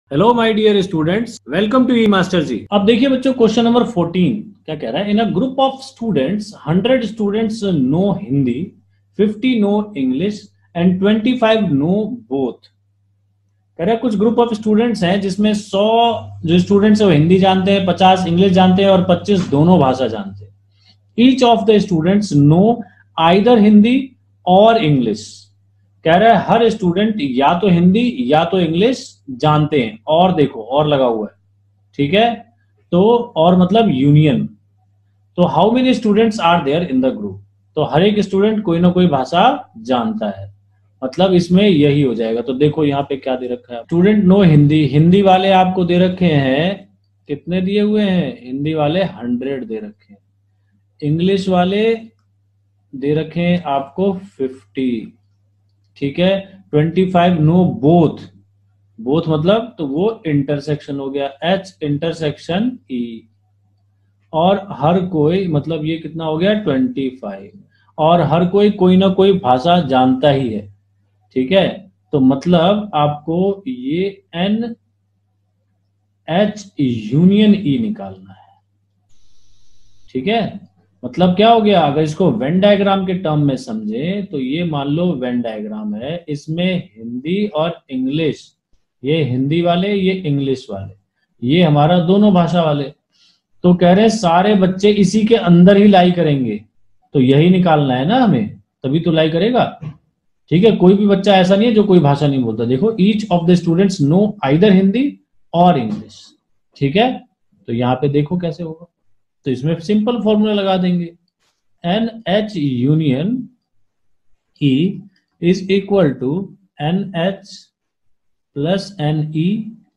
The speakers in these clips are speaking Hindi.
Hello my dear students, welcome to E master ji. अब देखिए बच्चों, क्वेश्चन नंबर 14 क्या कह रहा है। In a group of students 100 students know Hindi, 50 know English and 25 know both. कह रहा है कुछ ग्रुप ऑफ स्टूडेंट्स हैं जिसमें 100 जो स्टूडेंट्स है वो हिंदी जानते हैं, 50 इंग्लिश जानते हैं और 25 दोनों भाषा जानते हैं। Each of the students know either Hindi और इंग्लिश। कह रहा है हर स्टूडेंट या तो हिंदी या तो इंग्लिश जानते हैं। और देखो और लगा हुआ है, ठीक है। तो और मतलब यूनियन। तो how many students are there in the group. तो हर एक स्टूडेंट कोई ना कोई भाषा जानता है, मतलब इसमें यही हो जाएगा। तो देखो यहाँ पे क्या दे रखा है, स्टूडेंट नो हिंदी। हिंदी वाले आपको दे रखे हैं, कितने दिए हुए हैं, हिंदी वाले 100 दे रखे हैं। इंग्लिश वाले दे रखे हैं आपको 50, ठीक है। 25 नो बोथ। बोथ मतलब तो वो इंटरसेक्शन हो गया, एच इंटरसेक्शन ई। और हर कोई मतलब ये कितना हो गया 25। और हर कोई कोई ना कोई भाषा जानता ही है, ठीक है। तो मतलब आपको ये एन एच यूनियन ई निकालना है, ठीक है। मतलब क्या हो गया, अगर इसको वेन डायग्राम के टर्म में समझे तो ये मान लो वेन डायग्राम है, इसमें हिंदी और इंग्लिश, ये हिंदी वाले ये इंग्लिश वाले, ये हमारा दोनों भाषा वाले। तो कह रहे हैं सारे बच्चे इसी के अंदर ही लाई करेंगे, तो यही निकालना है ना हमें, तभी तो लाई करेगा, ठीक है। कोई भी बच्चा ऐसा नहीं है जो कोई भाषा नहीं बोलता। देखो each of the students know either Hindi और इंग्लिश, ठीक है। तो यहाँ पे देखो कैसे होगा, तो इसमें सिंपल फॉर्मूला लगा देंगे, N H union E is equal to N H plus N E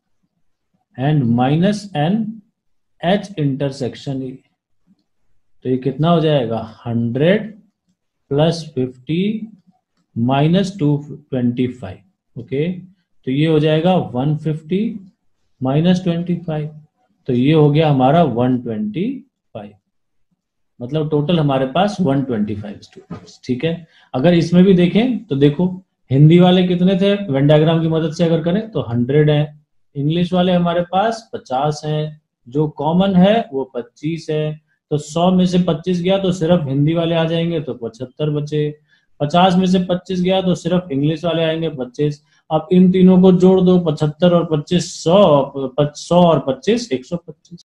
and minus N H intersection E. तो ये कितना हो जाएगा 100 प्लस 50 माइनस 225, ओके। तो ये हो जाएगा 150 माइनस 25, तो ये हो गया हमारा 125। मतलब टोटल हमारे पास 125 स्टूडेंट्स, ठीक है। अगर इसमें भी देखें तो देखो हिंदी वाले कितने थे, वेन डायग्राम की मदद से अगर करें तो 100 है। इंग्लिश वाले हमारे पास 50 हैं, जो कॉमन है वो 25 है। तो 100 में से 25 गया तो सिर्फ हिंदी वाले आ जाएंगे, तो 75 बचे। 50 में से 25 गया तो सिर्फ इंग्लिश वाले आएंगे 25। अब इन तीनों को जोड़ दो, 75 और 25 100, 100 और 25 125।